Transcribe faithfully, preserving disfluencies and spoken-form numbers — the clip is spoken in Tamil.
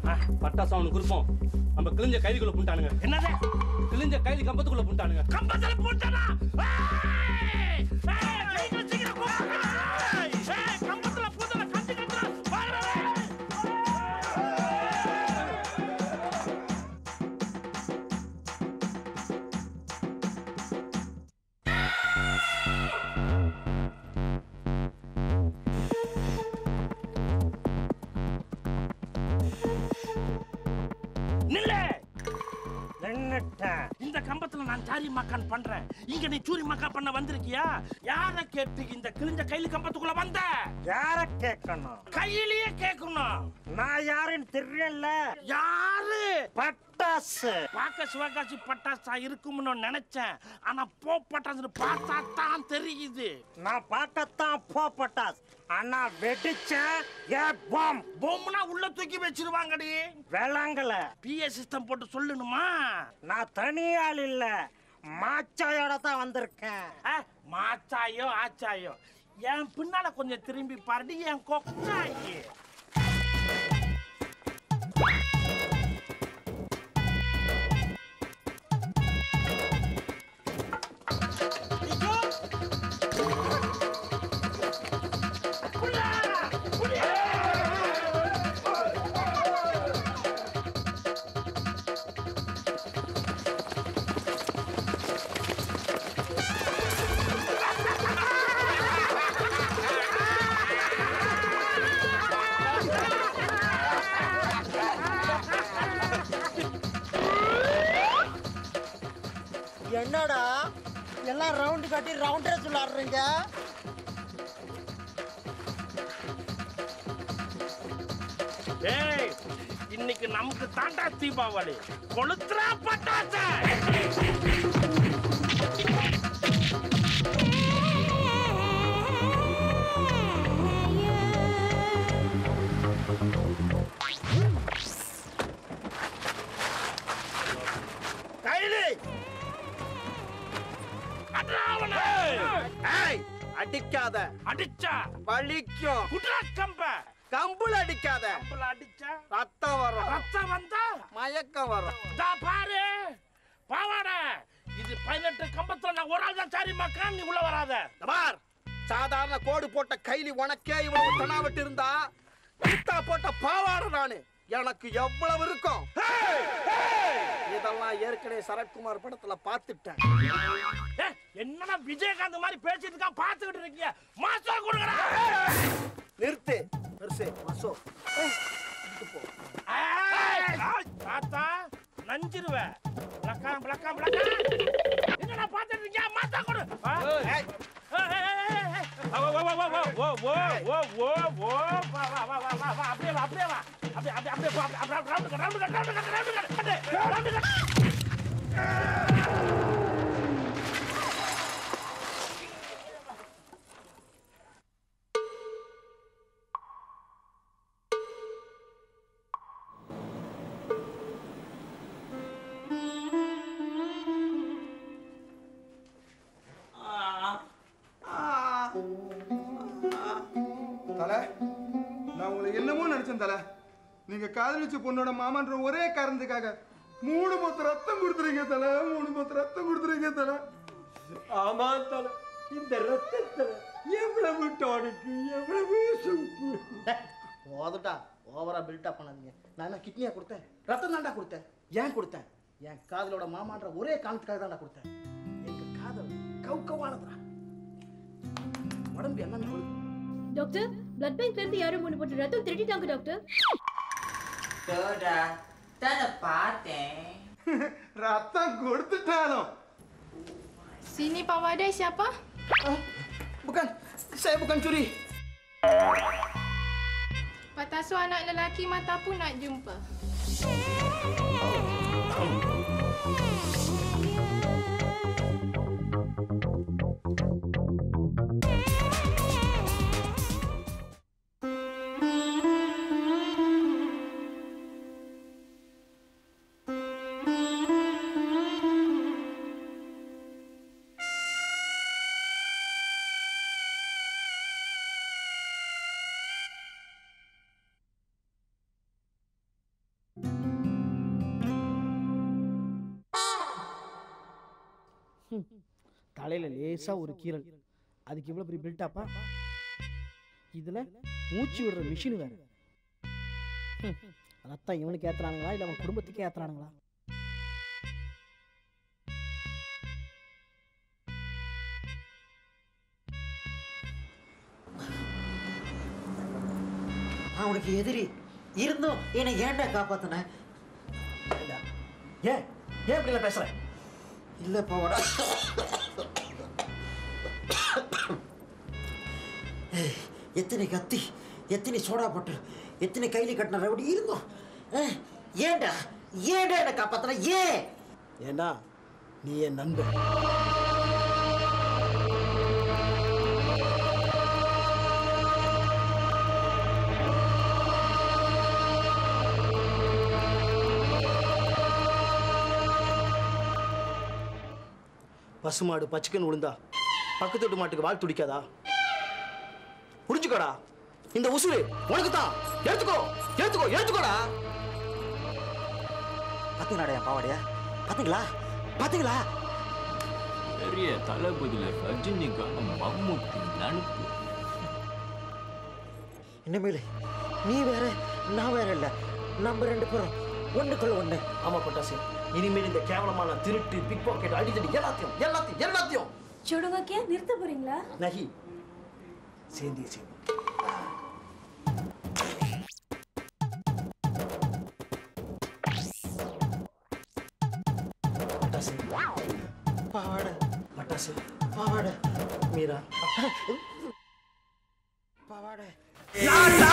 பட்டாசு அவனுக்கு கொடுப்போம். நம்ம கிழிஞ்ச கைதிக்குள்ள புண்டானுங்க. என்னது? கிழிஞ்ச கைதி கம்பத்துக்குள்ள புண்டானுங்க. கம்பத்துல புண்டானா? ஏய்! ஏய்! சீக்கிரம் கூப்பிடுங்க. ஏய்! கம்பத்துல புண்டான கட்டி கட்டுறா. பாருடா. இந்த கம்பத்துல நான் சாரி மக்கான் பண்றேன். இங்க நீ சூரி மக்கா பண்ண வந்திருக்கியா? யார கேட்டு இந்த கிழிஞ்ச கையில கம்பத்துக்குள்ள வந்த? யார கேட்கணும்? கையிலேயே கேட்கணும். நான் யாருன்னு தெரியல. யாரு? பட்டாசு. பாக்க சிவகாசி பட்டாசா இருக்கும்னு நினைச்சேன். ஆனா போ பட்டாசு பார்த்தா தான் தெரியுது. நான் பார்க்கத்தான் போ பட்டாசு. ஆனா வெடிச்ச ஏ பாம். பொம்னா உள்ள தூக்கி வச்சிருவாங்கடி. விளங்கல. பிஏ சிஸ்டம் போட்டு சொல்லணுமா? நான் தனியாள் இல்ல, மாச்சாயோட தான் வந்திருக்கேன். மாச்சாயோ ஆச்சாயோ, என் பின்னால கொஞ்சம் திரும்பி பாருடி என் கொக்காயி. என்னடா எல்லாம் ரவுண்ட் கட்டி ரவுண்ட் ரேஸ் விளையாடுறீங்க? ஏய், இன்னைக்கு நமக்கு தாண்டா தீபாவளி. கொளுத்துறா பட்டாசு. அடிக்காத. அடிச்சா வலிக்கும். குட்ரா கம்ப. கம்புல அடிக்காத. கம்புல அடிச்சா ரத்தம் வரும். ரத்தம் வந்தா மயக்கம் வரும். தா பாரு பாவாட. இது பதினெட்டு கம்பத்துல நான் ஒரு ஆள் தான் சாரி மக்கான். நீ உள்ள வராத. பார், சாதாரண கோடு போட்ட கைலி உனக்கே இவ்வளவு தனாவட்டு இருந்தா கிட்டா போட்ட பாவாட நானு எனக்கு எவ்வளவு இருக்கும்? இதெல்லாம் ஏற்கனவே சரத்குமார் படத்துல பாத்துட்டேன். என்னன்னா விஜயகாந்த் மாதிரி பேசிட்டு இருக்கா பாத்துக்கிட்டு இருக்கீங்க. மாசா கொடுங்கடா. நிறுத்து. பெருசே மாசோ. தாத்தா நஞ்சிருவ. பிளக்கா பிளக்கா பிளக்கா. என்னடா பாத்துட்டு இருக்கீங்க? மாசா கொடு. ஏய் ஓ ஓ ஓ ஓ ஓ ஓ ஓ ஓ வா வா வா வா வா அப்படியே வா அப்படியே வா. அப்படியே அப்படியே அப்படியே round round round round round round. தலை, நான் உங்களை என்னமோ நினைச்சேன் தலை. நீங்க காதலிச்ச பொண்ணோட மாமான்ற ஒரே காரணத்துக்காக மூணு மொத்த ரத்தம் கொடுத்துறீங்க தலை. மூணு மொத்த ரத்தம் கொடுத்துறீங்க தலை. ஆமா தலை, இந்த ரத்தத்துல எவ்வளவு டானிக்கு, எவ்வளவு சூப்பு. போதுடா, ஓவரா பில்டப் பண்ணாதீங்க. நான் என்ன கிட்னியா கொடுத்தேன்? ரத்தம் தாண்டா கொடுத்தேன். ஏன் கொடுத்தேன்? என் காதலோட மாமான்ற ஒரே காரணத்துக்காக தாண்டா கொடுத்தேன். எங்க காதல் கவுக்கவானதுடா. உடம்பு என்னன்னு கொடு. டாக்டர், பிளட் பேங்க்ல இருந்து யாரும் மூணு போட்டு ரத்தம் திருடிட்டாங்க டாக்டர். டோடா, தான பார்த்தேன். ரத்தம் கொடுத்துட்டாலும். Sini Pak Wadai siapa? Oh, bukan, saya bukan curi. Pak Tasu anak lelaki mata pun nak jumpa. தலையில் லேசாக ஒரு கீரல், அதுக்கு இவ்வளோ பெரிய பில்டாப்பா? இதில் மூச்சு விடுற மிஷின் வேறு. ரத்தம் இவனுக்கு ஏற்றுறானுங்களா இல்லை அவன் குடும்பத்துக்கே ஏற்றுறானுங்களா? அவனுக்கு எதிரி இருந்தும் என்னை ஏன்டா காப்பாத்தின? ஏன் ஏன் இப்படி பேசுற? இல்லை போடா. எத்தனை கத்தி, எத்தனை சோடா போட்டு, எத்தனை கையில் கட்டின ரவுடி இருந்தோம். ஏன்டா ஏன்டா என்னை காப்பாத்தின? ஏன்? ஏண்டா நீ என் நண்பன். பசுமாடு பச்சிக்கன் விழுந்தா பக்கத்து வீட்டு மாட்டுக்கு வாழ் துடிக்காதா? புரிஞ்சுக்கோடா, இந்த உசுறு உனக்கு தான். எடுத்துக்கோ எடுத்துக்கோ எடுத்துக்கோடா. பாத்தீங்களாடா பாவாடியா? பாத்தீங்களா பாத்தீங்களா? பெரிய தளபதியில ரஜினிகாந்த் மம்முட்டி நடிப்பு. இனிமேல் நீ வேற நான் வேற இல்ல, நம்ம ரெண்டு பேரும் ஒண்ணுக்குள்ள ஒண்ணு. ஆமா பட்டாசு, இனிமேல் இந்த கேவலமான திருட்டு, பிக் பாக்கெட், அடித்தடி எல்லாத்தையும் எல்லாத்தையும் எல்லாத்தையும் छोड़ूंगा क्या? நிறுத்த போறீங்களா? நஹி சேந்தி சேந்தி. பட்டாசு பாவாடை, பட்டாசு பாவாடை, மீரா பாவாடை. யார்